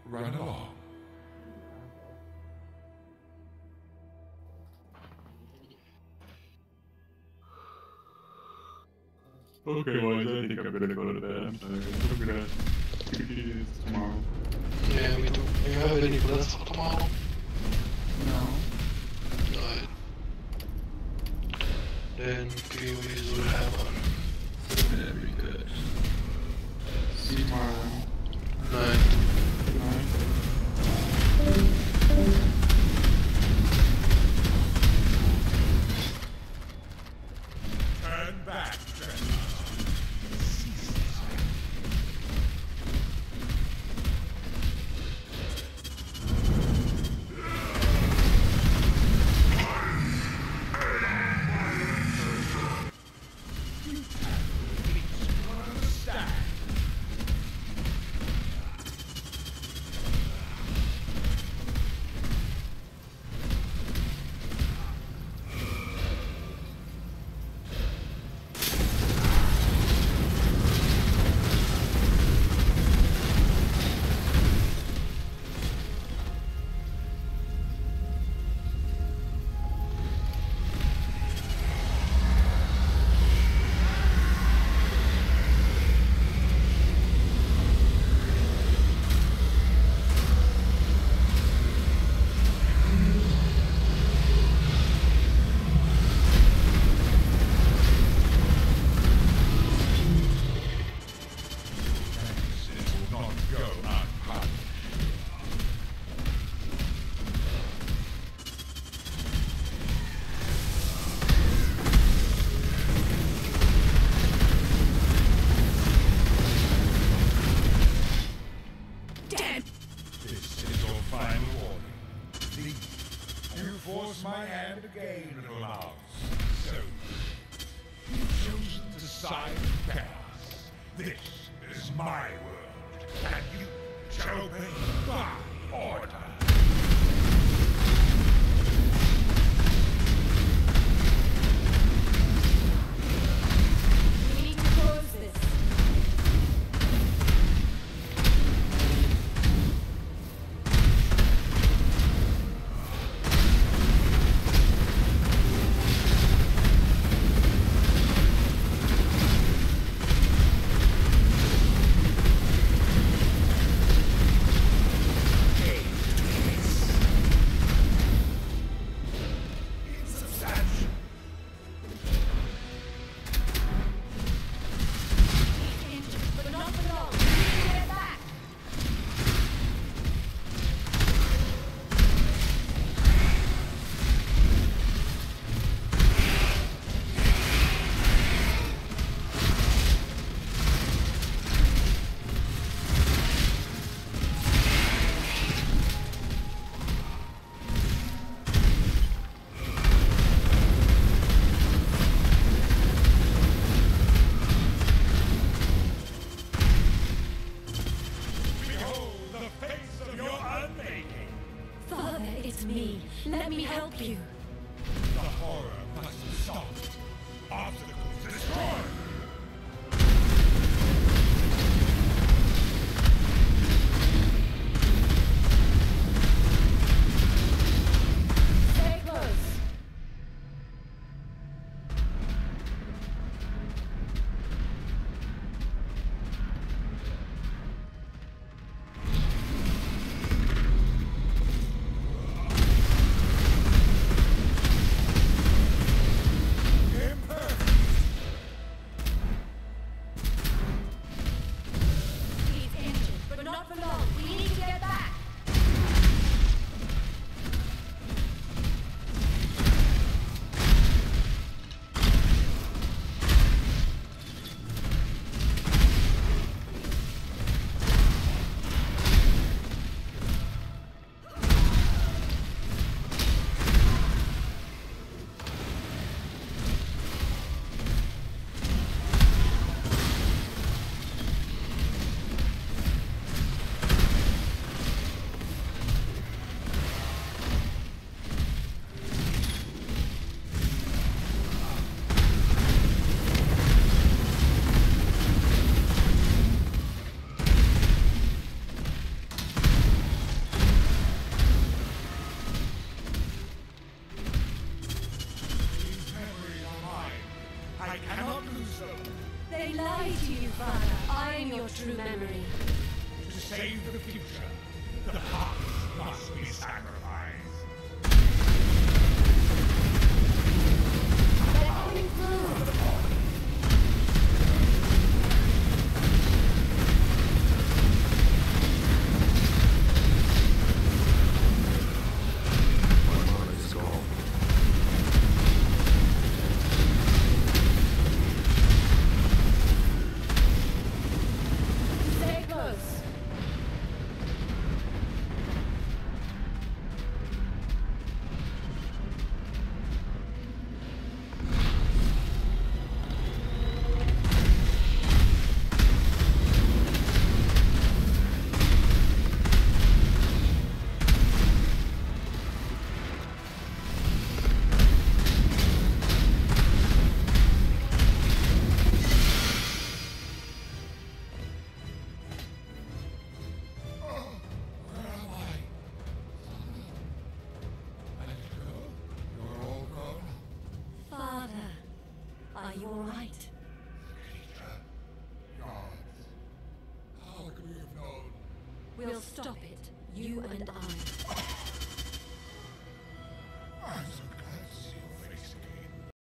Run along. Okay, boys, I think I'm gonna go to bed. I'm tired. I'm gonna continue this tomorrow. Yeah, me too. Do you have any plans for tomorrow? No. Alright. Then POEs will happen. Very good. See you tomorrow. Night. Good night. Turn back, force my hand again, little mouse. So, you've chosen to side with chaos. This is my world, and you shall obey my order. We need to close this. But not for long. Get back. Behold the face of your unmaking. Father, it's me. Let me help you. The horror must be stopped. Obstacles destroyed. Stay close. save the future, the past must be sacrificed. They're coming through. My mind is gone. Stay close. Where am I? Let it go. You're all gone. Father, are you all right? Khadija. Gods. How could we have known? We'll stop it, you and I.